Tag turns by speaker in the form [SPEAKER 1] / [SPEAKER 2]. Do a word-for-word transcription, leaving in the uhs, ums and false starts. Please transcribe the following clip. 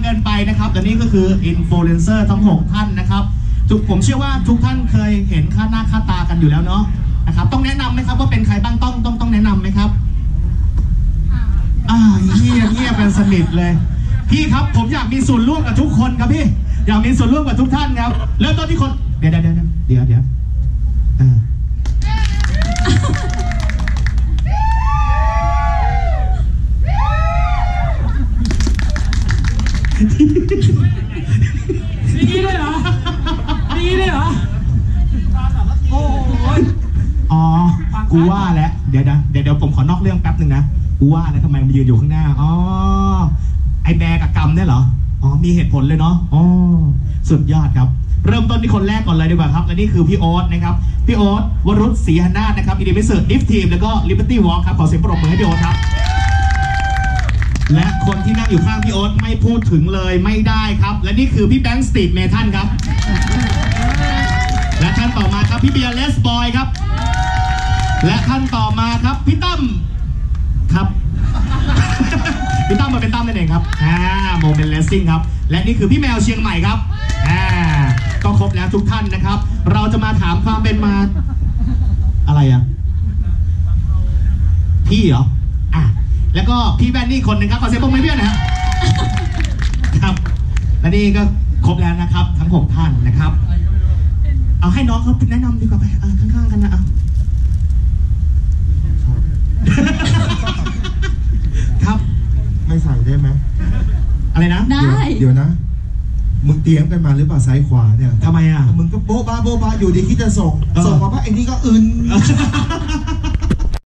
[SPEAKER 1] กินไปนะครับแต่นี่ก็คืออินฟลูเอนเซอร์ทั้งหกท่านนะครับทุกผมเชื่อว่าทุกท่านเคยเห็นค่าหน้าค่าตากันอยู่แล้วเนาะนะครับต้องแนะนำไหมครับว่าเป็นใครบ้างต้องต้องต้องแนะนำไหมครับอ่าเงียบเงียบเป็นสนิทเลยพี่ครับผมอยากมีส่วนร่วมกับทุกคนครับพี่อยากมีส่วนร่วมกับทุกท่านครับเริ่มต้นที่คนเดี๋ยวเดี๋ยวเดี๋ยวเดี๋ยวเดี๋ยว
[SPEAKER 2] ดีเลยเหรอดีเลยเหรอโอ้ย
[SPEAKER 1] อ๋อกูว่าแล้วเดี๋ยวนะเดี๋ยวเดี๋ยวผมขอนอกเรื่องแป๊บหนึ่งนะกูว่าแล้วทำไมมันยืนอยู่ข้างหน้าอ๋อไอแบกกับกรรมเนี่ยเหรออ๋อมีเหตุผลเลยเนาะอ๋อสุดยอดครับเริ่มต้นที่คนแรกก่อนเลยดีกว่าครับและนี่คือพี่โอ๊ตนะครับพี่โอ๊ตวรุษศรีหนาถนะครับอีดีมิเซอร์ดิฟทีมแล้วก็ลิเบอร์ตี้วอล์คครับขอเสียงปรบมือให้พี่โอ๊ตครับและคนที่นั่งอยู่ข้างพี่โอ๊ตไม่พูดถึงเลยไม่ได้ครับและนี่คือพี่แบงค์สตีฟเมทันครับและท่านต่อมาครับพี่เบียร์เลสบอยครับและท่านต่อมาครับพี่ตั้มครับพี่ตั้มมาเป็นตั้มนั่นเองครับอ่าโมเมนต์เลสซิ่งครับและนี่คือพี่แมวเชียงใหม่ครับอ่าก็ครบแล้วทุกท่านนะครับเราจะมาถามความเป็นมาอะไรอ่ะพี่เหรออ่ะแล้วก็พี่แว่นนี่คนหนึ่งครับขอเสียงปรบมือให้พี่นะครับครับและนี่ก็ครบแล้วนะครับทั้งหกท่านนะครับเอาให้น้องเขาแนะนำดีกว่าไปข้างๆกันนะเอาครับ
[SPEAKER 3] ไม่ใส่ได้ไหม
[SPEAKER 1] อะไรนะ
[SPEAKER 4] ได้
[SPEAKER 3] เดี๋ยวนะมึงเตรียมกันมาหรือเปล่าซ้ายขวาเนี่ย
[SPEAKER 1] ทำไมอ่ะ
[SPEAKER 3] มึงก็โบ๊ะบ้าโบ๊ะบ้าอยู่ดีคิดจะส่งส่งมาว่าไอ้นี่ก็อึน